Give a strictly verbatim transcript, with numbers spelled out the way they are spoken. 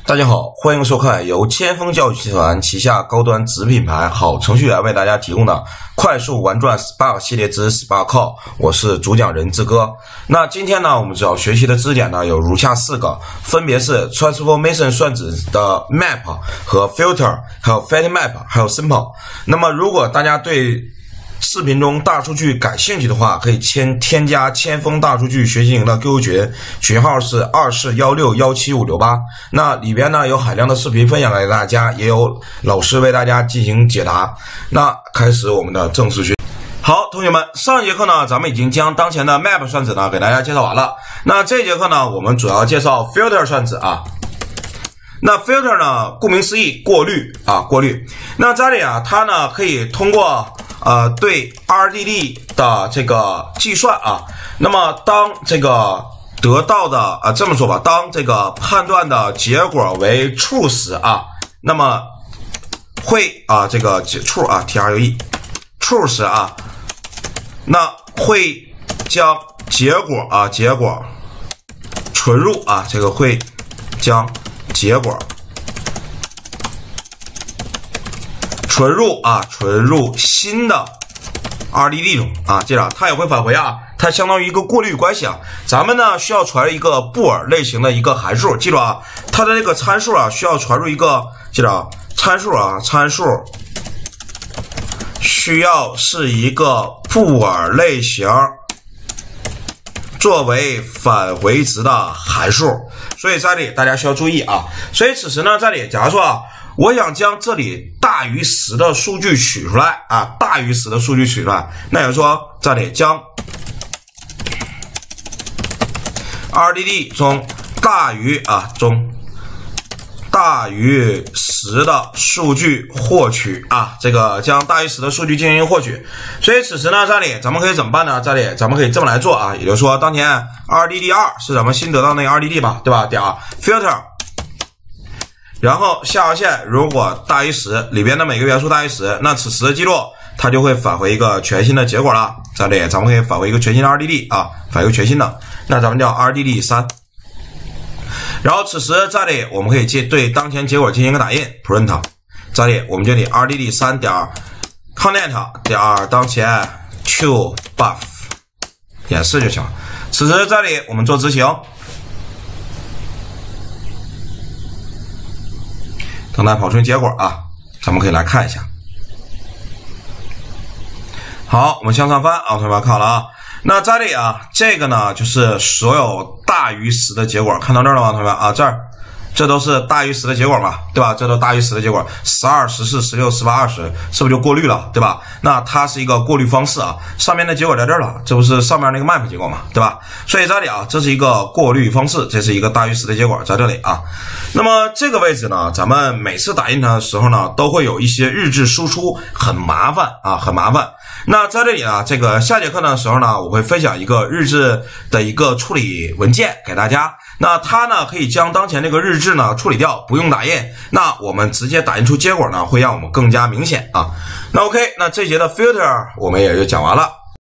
大家好，欢迎收看由千锋教育集团旗下高端子品牌好程序员为大家提供的快速玩转 Spark 系列之 Spark Call， 我是主讲人志哥。那今天呢，我们主要学习的知识点呢有如下四个，分别是 Transformation 算子的 Map 和 Filter， 还有 Fat Map， 还有 Simple。那么如果大家对视频中大数据感兴趣的话，可以添添加千锋大数据学习营的 Q Q 群，群号是二四一六一七五六八。那里边呢有海量的视频分享给大家，也有老师为大家进行解答。那开始我们的正式学习。好，同学们，上一节课呢，咱们已经将当前的 Map 算子呢给大家介绍完了。那这节课呢，我们主要介绍 Filter 算子啊。那 Filter 呢，顾名思义，过滤啊，过滤。那这里啊，它呢可以通过呃，对 R D D 的这个计算啊，那么当这个得到的啊，这么说吧，当这个判断的结果为 true 时啊，那么会啊，这个 true 啊 ，T R U E true 时啊，那会将结果啊，结果存入啊，这个会将结果存入啊，存入新的 R D D 中啊，记着，它也会返回啊，它相当于一个过滤关系啊。咱们呢需要传一个布尔类型的一个函数，记住啊，它的这个参数啊需要传入一个，记着参数啊，参数需要是一个布尔类型作为返回值的函数，所以这里大家需要注意啊。所以此时呢，这里假如说啊，我想将这里大于十的数据取出来啊，大于十的数据取出来，那也就是说这里将 R D D 中大于啊中大于十的数据获取啊，这个将大于十的数据进行获取。所以此时呢，这里咱们可以怎么办呢？这里咱们可以这么来做啊，也就是说，当前 R D D 二是咱们新得到那个 R D D 吧，对吧？点 filter。然后下划线如果大于十，里边的每个元素大于十，那此时记住它就会返回一个全新的结果了。这里咱们可以返回一个全新的 R D D 啊，返回全新的，那咱们叫 R D D 三。然后此时这里我们可以对当前结果进行一个打印 print， 这里我们就得 R D D 三点 content 点当前 to buff 演示就行。此时这里我们做执行。等待跑出结果啊，咱们可以来看一下。好，我们向上翻啊，同学们看好了啊。那这里啊，这个呢就是所有大于十的结果，看到这儿了吗，同学们啊？这儿这都是大于十的结果嘛，对吧？这都大于十的结果，十二、十四、十六、十八、二十，是不是就过滤了，对吧？那它是一个过滤方式啊。上面的结果在这儿了，这不是上面那个 map 结果嘛，对吧？所以这里啊，这是一个过滤方式，这是一个大于十的结果在这里啊。那么这个位置呢，咱们每次打印它的时候呢，都会有一些日志输出，很麻烦啊，很麻烦。那在这里呢，这个下节课的时候呢，我会分享一个日志的一个处理文件给大家。那它呢可以将当前这个日志呢处理掉，不用打印。那我们直接打印出结果呢，会让我们更加明显啊。那 OK， 那这节的 filter 我们也就讲完了。